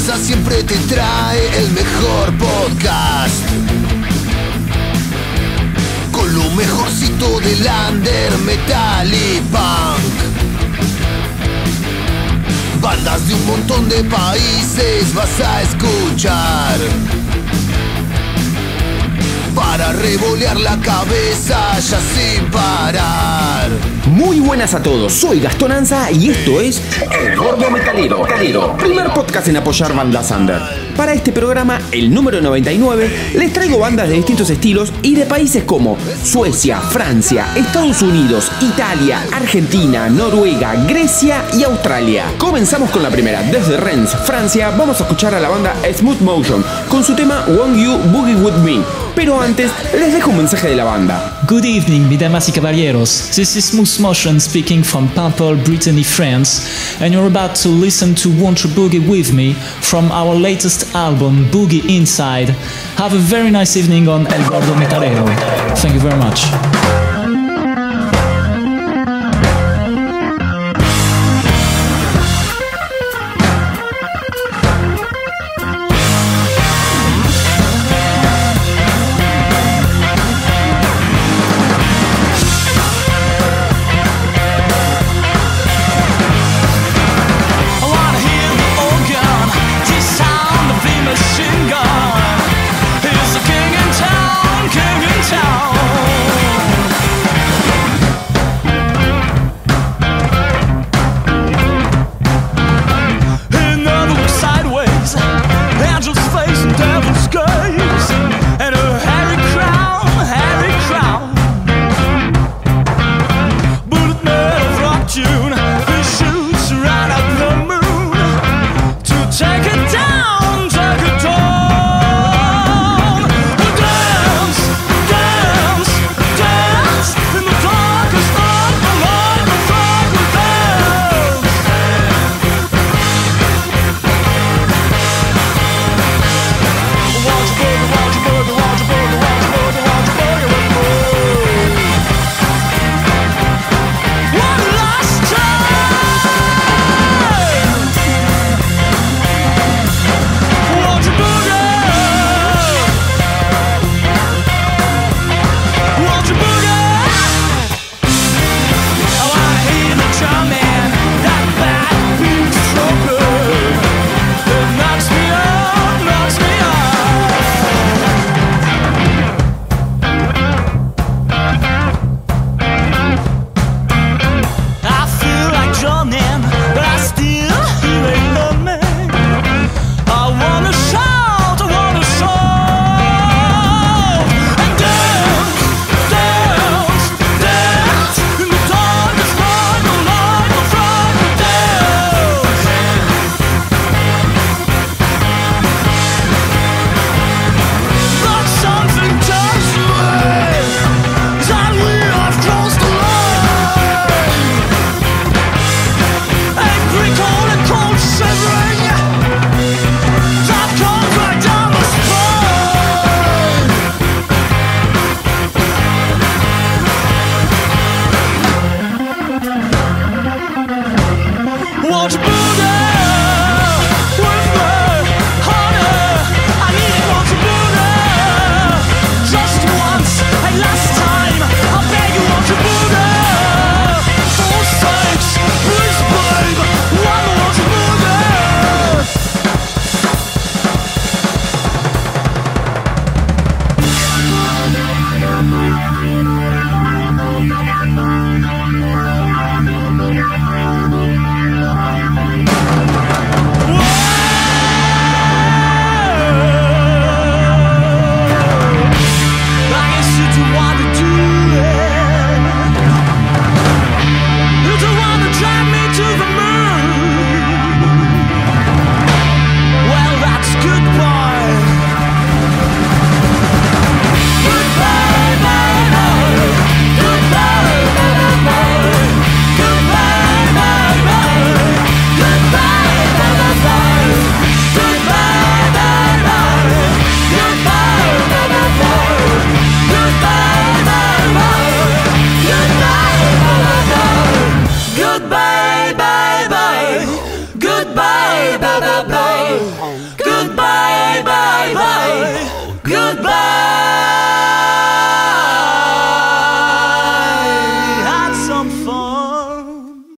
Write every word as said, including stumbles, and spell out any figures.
Danza siempre te trae el mejor podcast, con lo mejorcito del under, metal y punk. Bandas de un montón de países vas a escuchar, para revolear la cabeza ya sin parar. Muy buenas a todos, soy Gastón Anza y esto es El Gordo Metalero, Metalero, primer podcast en apoyar bandas under. Para este programa, el número noventa y nueve, les traigo bandas de distintos estilos y de países como Suecia, Francia, Estados Unidos, Italia, Argentina, Noruega, Grecia y Australia. Comenzamos con la primera, desde Rennes, Francia, vamos a escuchar a la banda Smooth Motion con su tema Won't You Boogie With Me. Pero antes, les dejo un mensaje de la banda. Good evening, mi damas y caballeros. This is Smooth Motion speaking from Paimpol, Brittany, France, and you're about to listen to Won't You Boogie With Me from our latest album, Boogie Inside. Have a very nice evening on El Gordo Metalero. Thank you very much. Goodbye, bye bye. Goodbye, bye bye bye.